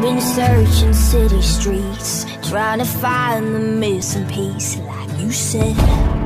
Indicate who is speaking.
Speaker 1: I've been searching city streets, trying to find the missing piece, like you said.